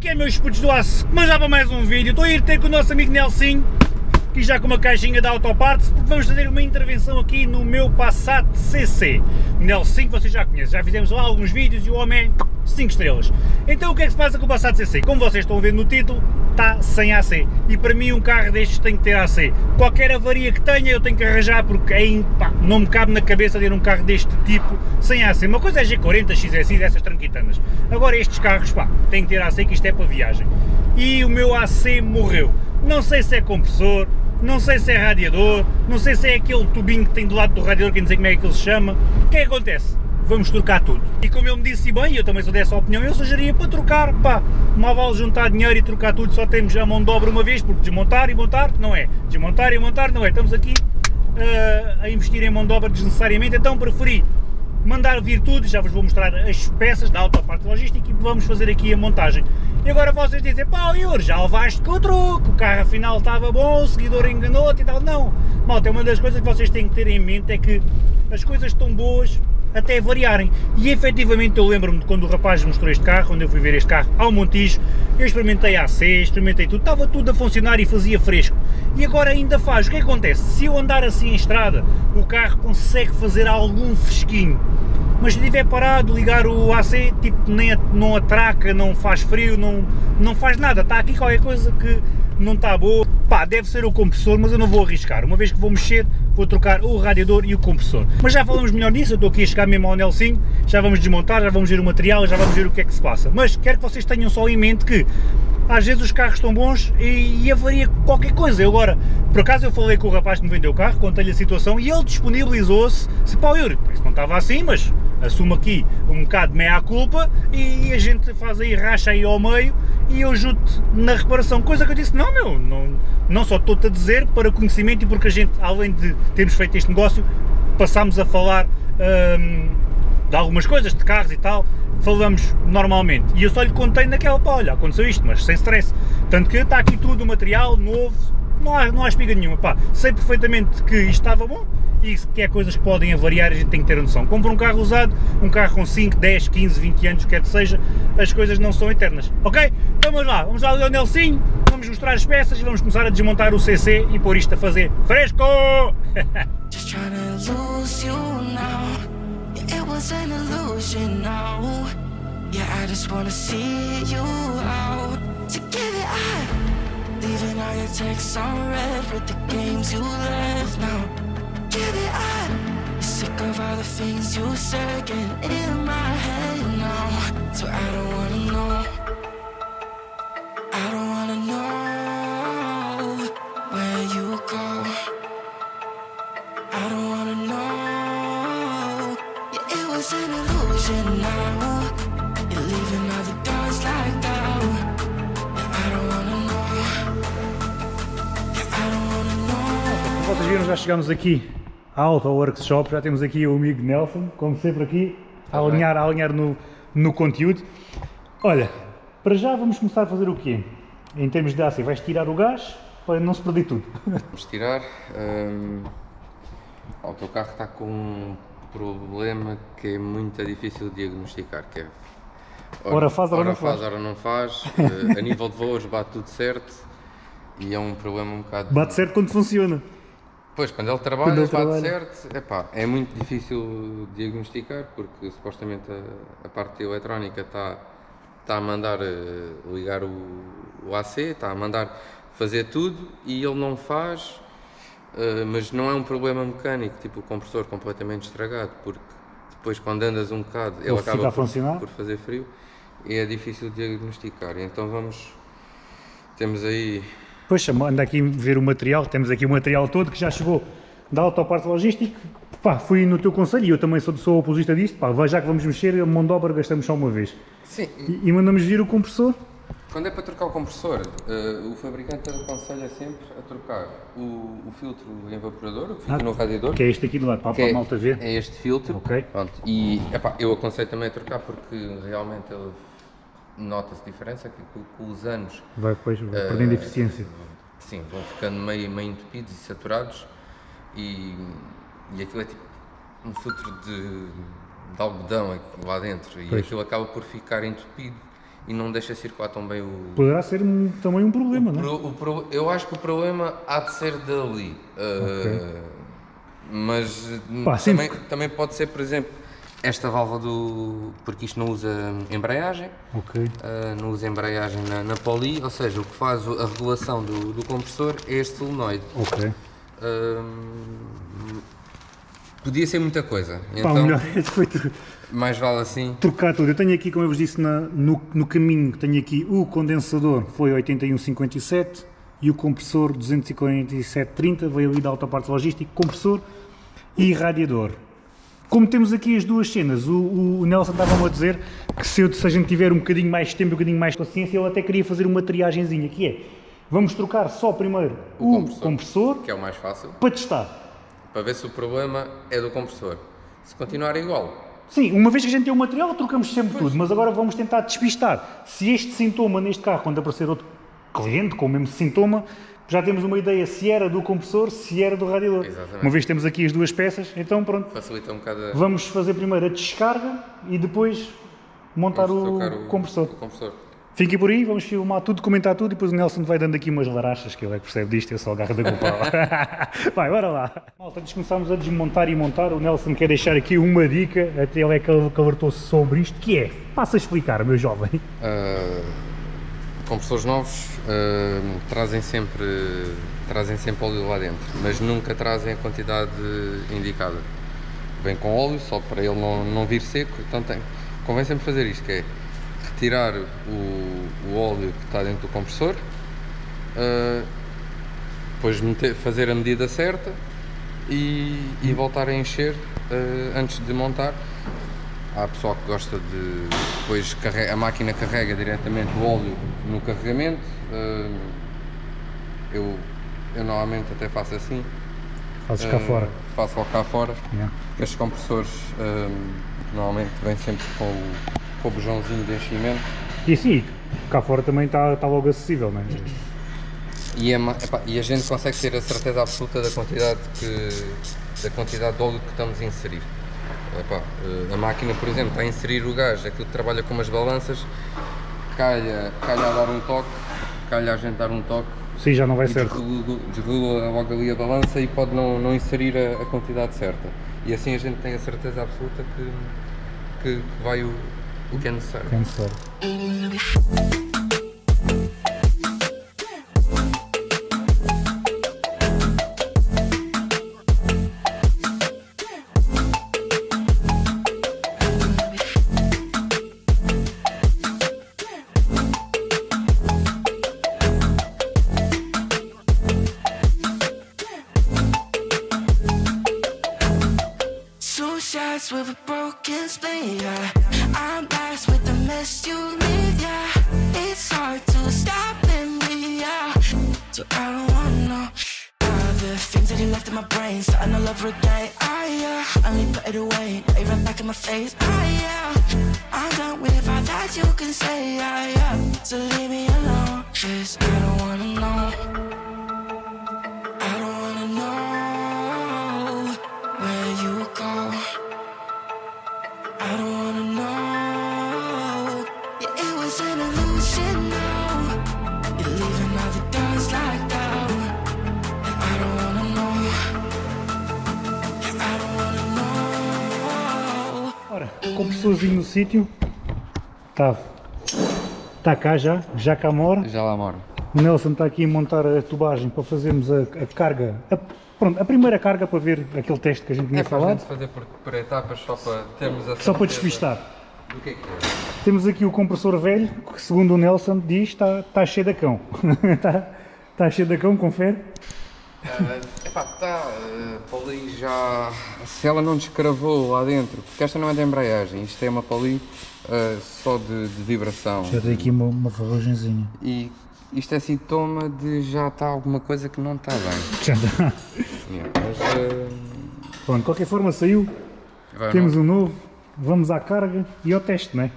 que é, meus putos do aço? Mas já para mais um vídeo, estou a ir ter com o nosso amigo Nelsinho, aqui já com uma caixinha de Autoparts, porque vamos fazer uma intervenção aqui no meu Passat CC. O Nelsinho vocês já conhecem, já fizemos lá alguns vídeos e o homem é 5 estrelas. Então o que é que se passa com o Passat CC? Como vocês estão a ver no título, está sem AC. E para mim um carro destes tem que ter AC. Qualquer avaria que tenha eu tenho que arranjar, porque aí, pá, não me cabe na cabeça ter um carro deste tipo sem AC. Uma coisa é G40, XSI, essas tranquitanas. Agora estes carros, pá, têm que ter AC, que isto é para viagem. E o meu AC morreu. Não sei se é compressor, não sei se é radiador, não sei se é aquele tubinho que tem do lado do radiador, quer dizer como é que ele se chama. O que é que acontece? Vamos trocar tudo. E como ele me disse bem, e eu também sou dessa opinião, eu sugeria para trocar, pá, mal vale juntar dinheiro e trocar tudo, só temos a mão de obra uma vez, porque desmontar e montar não é, desmontar e montar não é, estamos aqui a investir em mão de obra desnecessariamente, então preferi mandar vir tudo, já vos vou mostrar as peças da Autoparts Logística e vamos fazer aqui a montagem. E agora vocês dizem, pá Yuri, já levaste com o truque, o carro afinal estava bom, o seguidor enganou-te e tal. Não, malta, uma das coisas que vocês têm que ter em mente é que as coisas estão boas até variarem. E efetivamente eu lembro-me de quando o rapaz mostrou este carro, quando eu fui ver este carro ao Montijo, eu experimentei AC, experimentei tudo, estava tudo a funcionar e fazia fresco. E agora ainda faz. O que acontece? Se eu andar assim em estrada, o carro consegue fazer algum fresquinho. Mas se estiver parado, ligar o AC, tipo, não atraca, não faz frio, não faz nada, está aqui qualquer coisa que não está boa. Pá, deve ser o compressor, mas eu não vou arriscar, uma vez que vou mexer, vou trocar o radiador e o compressor. Mas já falamos melhor nisso, eu estou aqui a chegar mesmo ao Nelsinho, já vamos desmontar, já vamos ver o material, já vamos ver o que é que se passa. Mas quero que vocês tenham só em mente que às vezes os carros estão bons e avaria qualquer coisa. Eu agora, por acaso eu falei com o rapaz que me vendeu o carro, contei-lhe a situação e ele disponibilizou-se, se pá Yuri, isso não estava assim, mas assumo aqui um bocado de meia-culpa e a gente faz aí, racha aí ao meio e eu ajudo-te na reparação, coisa que eu disse, não só estou-te a dizer para conhecimento e porque a gente, além de termos feito este negócio, passámos a falar de algumas coisas, de carros e tal, falamos normalmente, e eu só lhe contei naquela, pá, olha, aconteceu isto, mas sem stress, tanto que está aqui tudo o material novo, não há espiga nenhuma, pá, sei perfeitamente que isto estava bom, e que é coisas que podem avariar, a gente tem que ter a noção. Compra um carro usado, um carro com 5, 10, 15, 20 anos, quer que seja, as coisas não são eternas, ok? Então vamos lá ali ao Nelsinho, vamos mostrar as peças e vamos começar a desmontar o CC e pôr isto a fazer fresco! Give it up. You're sick of all the things you said, getting in my head now. So I don't wanna know. I don't wanna know where you go. I don't wanna know. Yeah, it was an illusion now. You're leaving all the doors like that. Yeah, I don't wanna know. Yeah, I don't wanna know. Como vocês viram, já chegamos aqui à Auto Workshop, já temos aqui o amigo Nelson, como sempre aqui, a alinhar no conteúdo. Olha, para já vamos começar a fazer o quê? Em termos de AC, vais tirar o gás para não se perder tudo. Vamos tirar. O teu carro está com um problema que é muito difícil de diagnosticar, que é ora faz, ora não faz. A nível de valores bate tudo certo e é um problema um bocado... Bate certo quando funciona. Pois, quando ele trabalha, bate certo, epá, é muito difícil diagnosticar porque supostamente a parte eletrónica está a mandar ligar o AC, está a mandar fazer tudo e ele não faz, mas não é um problema mecânico, tipo o compressor completamente estragado, porque depois quando andas um bocado ele acaba por fazer frio e é difícil diagnosticar. Então temos aí... Pois, anda aqui a ver o material, temos aqui o material todo que já chegou da Autoparts Logística. Pá, fui no teu conselho e eu também sou apologista disto, pá, já que vamos mexer, a mão de obra gastamos só uma vez. Sim. E mandamos vir o compressor. Quando é para trocar o compressor, o fabricante aconselha sempre a trocar o filtro evaporador, o que fica no radiador. Que é este aqui do lado, para a malta ver. É este filtro. Ok. Pronto, e epá, eu aconselho também a trocar porque realmente ele... nota-se diferença, que com os anos vai perdendo eficiência. Sim, vão ficando meio entupidos e saturados e aquilo é tipo um filtro de algodão lá dentro e aquilo acaba por ficar entupido e não deixa circular tão bem o... Poderá ser também um problema, não é? Eu acho que o problema há de ser dali, mas também pode ser, por exemplo, esta válvula porque isto não usa embreagem, não usa embreagem na poli, ou seja, o que faz a regulação do compressor é este solenoide. Podia ser muita coisa, então mais vale assim. Trocar tudo. Eu tenho aqui, como eu vos disse, no caminho, tenho aqui o condensador, foi 8157 e o compressor 24730, veio ali da Autopartes Logística, compressor e radiador. Como temos aqui as duas cenas, o Nelson estava-me a dizer que se a gente tiver um bocadinho mais de tempo, um bocadinho mais de paciência, ele até queria fazer uma triagenzinha, que é, vamos trocar só primeiro o compressor, que é o mais fácil, para testar. Para ver se o problema é do compressor. Se continuar igual... Sim, uma vez que a gente tem o material, trocamos sempre tudo, mas agora vamos tentar despistar. Se este sintoma neste carro, quando aparecer outro cliente com o mesmo sintoma, já temos uma ideia se era do compressor, se era do radiador. Exatamente. Uma vez que temos aqui as duas peças, então pronto. Facilita um bocado. Vamos fazer primeiro a descarga e depois montar o compressor. Fiquem por aí, vamos filmar tudo, comentar tudo e depois o Nelson vai dando aqui umas larachas, que ele é que percebe disto, eu só agarro da culpa. Vai, bora lá. Malta, antes de começarmos a desmontar e montar, o Nelson quer deixar aqui uma dica, até ele é que alertou-se sobre isto, que é, passa a explicar, meu jovem. Compressores novos trazem sempre óleo lá dentro, mas nunca trazem a quantidade indicada. Vem com óleo, só para ele não vir seco, então convém sempre fazer isto, que é retirar o óleo que está dentro do compressor, depois fazer a medida certa e voltar a encher antes de montar. Há pessoal que gosta de depois a máquina carrega diretamente o óleo no carregamento. Eu normalmente até faço assim. Fazes cá fora? Faço logo cá fora. Porque estes compressores normalmente vêm sempre com o bujãozinho de enchimento. E sim, cá fora também está logo acessível, não é? E a gente consegue ter a certeza absoluta da quantidade de óleo que estamos a inserir. A máquina, por exemplo, está a inserir o gás, aquilo que trabalha com umas balanças, calha a dar um toque, calha a gente dar um toque. Sim, já não vai certo. Desregula logo ali a balança e pode não inserir a quantidade certa. E assim a gente tem a certeza absoluta que vai o que é necessário. With a broken spleen, yeah. I'm blessed with the mess you leave, yeah. It's hard to stop in me, yeah. So I don't wanna know the things that you left in my brain, starting all over again. Yeah. I only put it away, they run back in my face. Yeah. I'm done with all that you can say, yeah. So leave me alone, 'cause I don't wanna know. I don't wanna know where you go. I don't wanna know. Yeah, it was an illusion now. You're leaving all the doors locked out. I don't wanna know. I don't wanna know. Ora, compressorzinho no sítio. Está cá já cá mora. Já lá mora. O Nelson está aqui a montar a tubagem para fazermos a carga. Pronto, a primeira carga para ver aquele teste que a gente tinha falado. É para a gente fazer por etapas, só para termos a só para despistar. Do que é? Temos aqui o compressor velho, que segundo o Nelson diz, está cheio de cão. Está cheio de cão, confere? Está, poli já... Se ela não descravou lá dentro, porque esta não é de embreagem, isto é uma poli só de vibração. Já tem aqui uma ferrugenzinha. E isto é sintoma de já está alguma coisa que não está bem. Já está. Bom, de qualquer forma saiu, temos um novo, vamos à carga e ao teste, não é?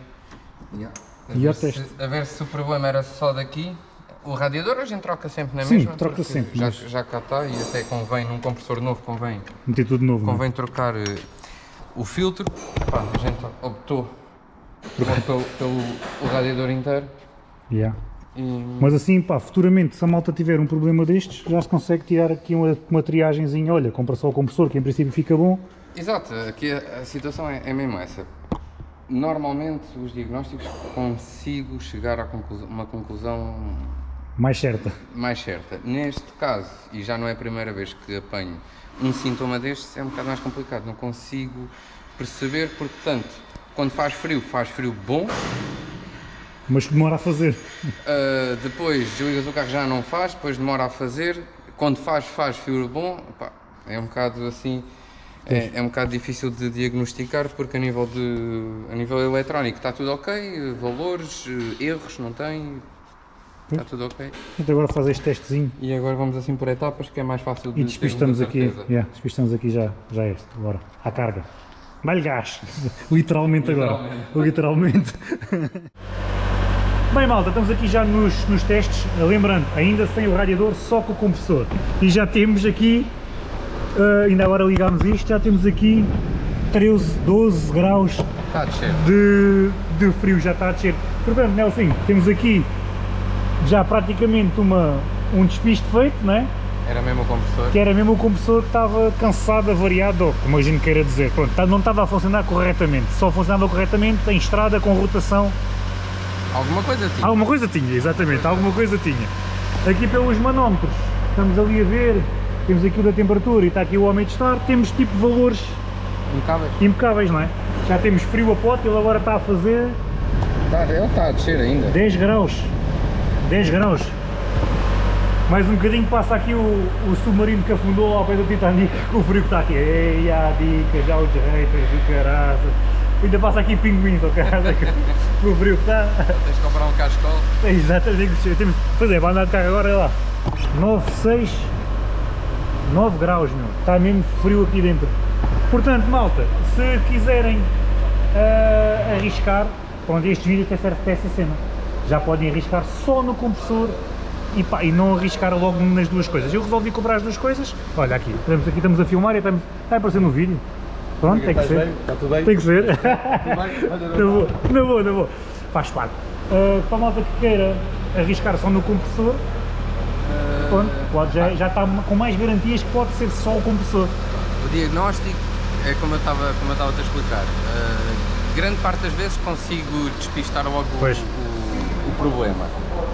A ver se o problema era só daqui. O radiador a gente troca sempre na mesma? Sim, troca sempre. Já cá está e até convém, num compressor novo convém meter tudo novo. Convém trocar o filtro. A gente optou pelo o radiador inteiro. Yeah. Mas assim, pá, futuramente, se a malta tiver um problema destes, já se consegue tirar aqui uma triagenzinha, olha, compra só o compressor, que em princípio fica bom. Exato, aqui a situação é mesmo essa. Normalmente, os diagnósticos, consigo chegar a uma conclusão Mais certa. mais certa. Neste caso, e já não é a primeira vez que apanho um sintoma destes, é um bocado mais complicado, não consigo perceber, porque tanto, quando faz frio bom, Mas demora a fazer. depois desligas o carro já não faz, depois demora a fazer, quando faz frio bom, pá, é um bocado assim, é um bocado difícil de diagnosticar, porque a nível eletrónico está tudo ok, valores, erros não tem, está tudo ok. Então agora faz este testezinho E agora vamos assim por etapas, que é mais fácil de e despistamos ter muita aqui, certeza. despistamos aqui já este, agora, à carga. Dá-lhe gás, literalmente agora, literalmente. Bem malta, estamos aqui já nos testes, lembrando, ainda sem o radiador, só com o compressor. E já temos aqui, ainda agora ligámos isto, já temos aqui 13, 12 graus Está a descer. de frio, já está a descer. Portanto, Nelson, temos aqui já praticamente um despiste feito, não é? Era mesmo o compressor. Que era mesmo o compressor que estava cansado, avariado, como a gente queira dizer. Pronto, não estava a funcionar corretamente, só funcionava corretamente em estrada com rotação. Alguma coisa tinha. Alguma coisa tinha, exatamente, alguma coisa tinha. Aqui pelos manómetros, estamos ali a ver, temos aqui o da temperatura e está aqui o homem de estar, temos tipo valores impecáveis, não é? Já temos frio a pote, ele agora está a fazer Ele está a descer ainda. 10 graus. 10 graus. Mais um bocadinho passa aqui o submarino que afundou lá ao pé do Titanic, com o frio que está aqui. Ei, a dica, já os haters do caraças. Ainda passa aqui pinguins, ao caralho, com o frio que está. Tens de comprar um cascol. Exatamente, pois é, vai andar de carro agora, é lá. 9, 6, 9 graus, meu. Está mesmo frio aqui dentro. Portanto, malta, se quiserem arriscar, onde este vídeo até serve para essa cena, já podem arriscar só no compressor e não arriscar logo nas duas coisas. Eu resolvi comprar as duas coisas. Olha aqui estamos a filmar e vai aparecer no vídeo. Pronto, tem que ser. Está tudo bem? Tem que ser. Não vou. Faz parte. Para a malta que queira arriscar só no compressor, pronto, já está com mais garantias que pode ser só o compressor. O diagnóstico é como eu estava a explicar. Grande parte das vezes consigo despistar logo o problema.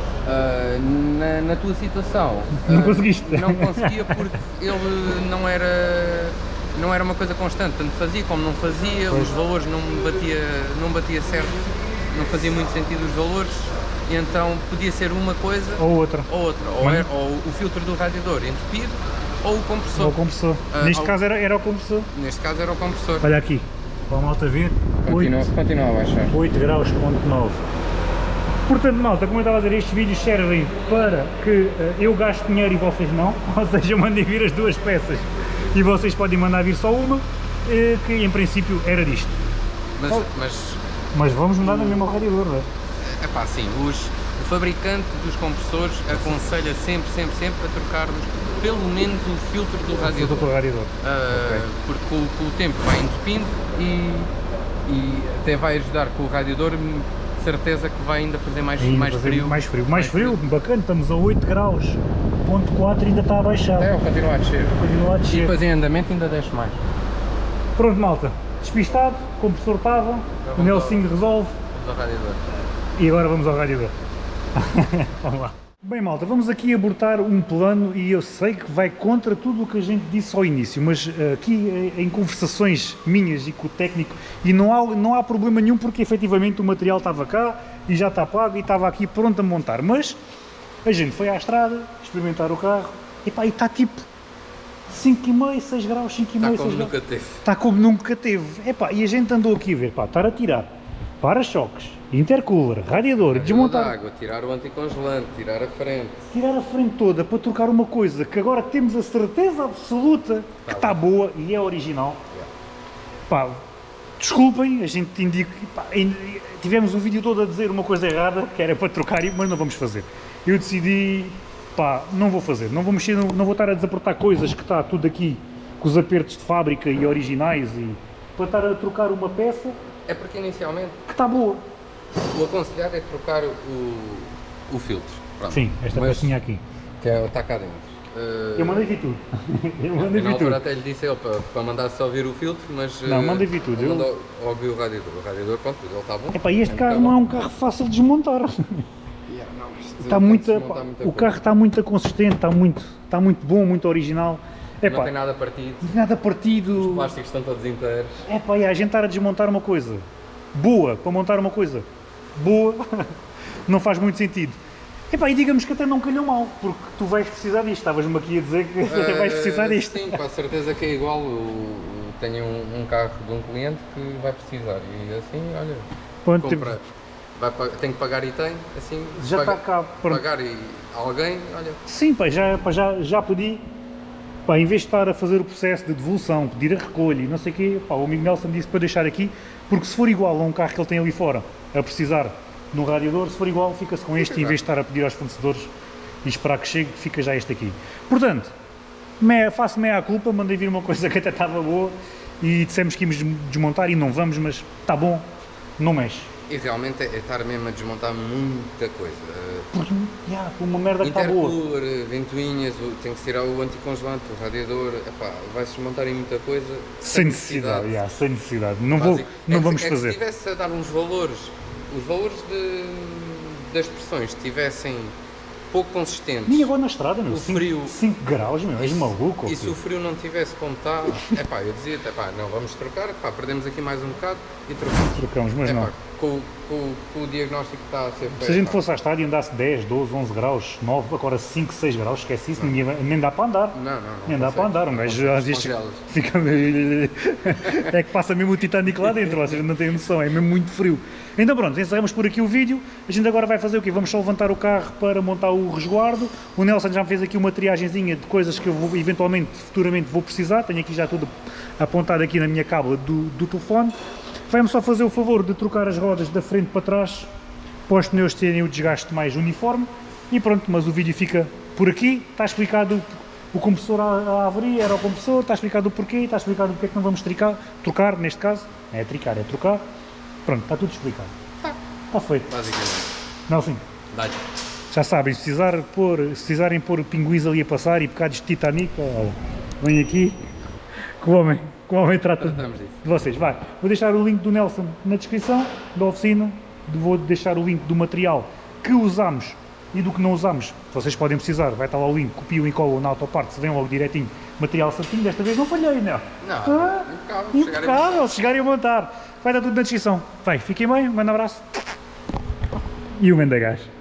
Na tua situação não conseguiste? Não conseguia porque ele não era uma coisa constante, tanto fazia como não fazia, os valores não batia certo, não fazia muito sentido os valores, e então podia ser uma coisa ou outra, ou o filtro do radiador entupido ou o compressor. Ou o compressor. Neste caso era o compressor. Neste caso era o compressor. Olha aqui, para a malta ver, Continua a baixar. 8 graus, ponto 9. Portanto, malta, como eu estava a dizer, estes vídeos servem para que eu gaste dinheiro e vocês não, ou seja, mandem vir as duas peças e vocês podem mandar vir só uma, que em princípio era disto. Mas vamos mudar na mesma ao radiador, não é? É pá, sim, o fabricante dos compressores aconselha sempre a trocar-nos pelo menos o filtro do radiador. Okay. Porque com o tempo vai entupindo e até vai ajudar com o radiador, de certeza que vai ainda fazer mais frio. Mais frio, bacana, estamos a 8 graus, ponto 4 ainda está a baixar. Continua a descer. E depois em andamento ainda desce mais. Pronto, malta, despistado, o compressor estava, o Nelson resolve. Vamos ao radiador. E agora vamos ao radiador. Vamos lá. Bem, malta, vamos aqui abortar um plano e eu sei que vai contra tudo o que a gente disse ao início, mas aqui em conversações minhas e com o técnico, e não há problema nenhum porque efetivamente o material estava cá e já está pago e estava aqui pronto a montar, mas a gente foi à estrada experimentar o carro e pá, e está tipo 5,5, 6 graus, 5,5, 6 graus. Está como nunca teve. Está como nunca teve. Epá, e a gente andou aqui a ver, pá, estar a tirar para-choques, intercooler, radiador, desmontar... água, tirar o anticongelante, tirar a frente. Tirar a frente toda para trocar uma coisa que agora temos a certeza absoluta que está boa e é original. Pá, desculpem, a gente indica... Pá, tivemos um vídeo todo a dizer uma coisa errada, que era para trocar, mas não vamos fazer. Eu decidi, pá, não vou fazer, não vou mexer, não vou estar a desapertar coisas que está tudo aqui com os apertos de fábrica e originais e para estar a trocar uma peça... É porque inicialmente... que está boa. O aconselhado é trocar o filtro. Pronto. Sim, esta pecinha aqui. Que está cá dentro. Eu mandei vir tudo. Eu mandei Na vir altura tudo. até lhe disse ele para mandar só vir o filtro, mas... Não, mandei vir tudo. Ele mandou ouvir o radiador. O radiador, pronto, ele está bom. Epá, este carro não é um carro fácil de desmontar. Está muito, o carro está muito consistente, está muito bom, muito original. Epá, não tem nada partido. Nada partido. Os plásticos estão todos inteiros. Epá, a gente estar a desmontar uma coisa boa para montar uma coisa boa não faz muito sentido. Epá, e digamos que até não calhou mal, porque tu vais precisar disto. Estavas-me aqui a dizer que vais precisar disto. Sim, com a certeza que é igual. Tenho um carro de um cliente que vai precisar e assim, olha, Pronto, compra, tem que pagar e tem, assim, já paga, está cá. Pronto. pagar e alguém, olha. Sim, pá, já pedi, pá, em vez de estar a fazer o processo de devolução, pedir a recolha e não sei o quê, pá, o amigo Nelson disse para deixar aqui, porque se for igual a um carro que ele tem ali fora, a precisar no radiador, se for igual, fica-se com este, em vez de estar a pedir aos fornecedores e esperar que chegue, fica já este aqui. Portanto, faço meia culpa, mandei vir uma coisa que até estava boa e dissemos que íamos desmontar e não vamos, mas está bom, não mexe. E realmente é estar mesmo a desmontar muita coisa. Porque, uma merda que está boa. Intercooler, ventoinhas, tem que se tirar o anticongelante, o radiador, epá, vai-se desmontar em muita coisa. Sem necessidade, sem necessidade. Não vamos fazer. Se estivesse a dar uns valores, os valores das pressões estivessem pouco consistentes. Nem agora na estrada, meu. O frio. 5 graus, meu, és maluco. E se o frio não tivesse como está, epá, eu dizia, epá, não, vamos trocar, epá, perdemos aqui mais um bocado e trocamos. Trocamos, mas Epá, não. Com o diagnóstico que está a ser feito. Se a gente fosse à estrada e andasse 10, 12, 11 graus, 9, agora 5, 6 graus, esquece isso, nem dá para andar. Não. Nem dá para andar, um gajo às vezes fica é que passa mesmo o Titanic lá dentro, vocês não têm noção, é mesmo muito frio. Então pronto, encerramos por aqui o vídeo, a gente agora vai fazer o quê? Vamos só levantar o carro para montar o resguardo, o Nelson já me fez aqui uma triagenzinha de coisas que eu vou, eventualmente, futuramente vou precisar, tenho aqui já tudo apontado aqui na minha cábula do telefone. Vai-me só fazer o favor de trocar as rodas da frente para trás, para os pneus terem o desgaste mais uniforme, e pronto, mas o vídeo fica por aqui, está explicado o compressor a avaria, era o compressor, está explicado o porquê, está explicado porque é que não vamos trocar, neste caso, não é tricar, é trocar, pronto, está tudo explicado. Está feito. Basicamente. Não, sim. Dá-lhe. Já sabem, se precisarem pôr pinguins ali a passar e bocados de Titanic, olha, vem aqui, que o homem trata de vocês. Vai, vou deixar o link do Nelson na descrição da oficina, vou deixar o link do material que usamos e do que não usamos. Vocês podem precisar, vai estar lá o link, copiam e colam na autoparte, se vem logo direitinho, material certinho, desta vez não falhei, não. Impecável, se chegarem a montar. Vai estar tudo na descrição. Vai, fiquem bem, um grande abraço e um grande gás.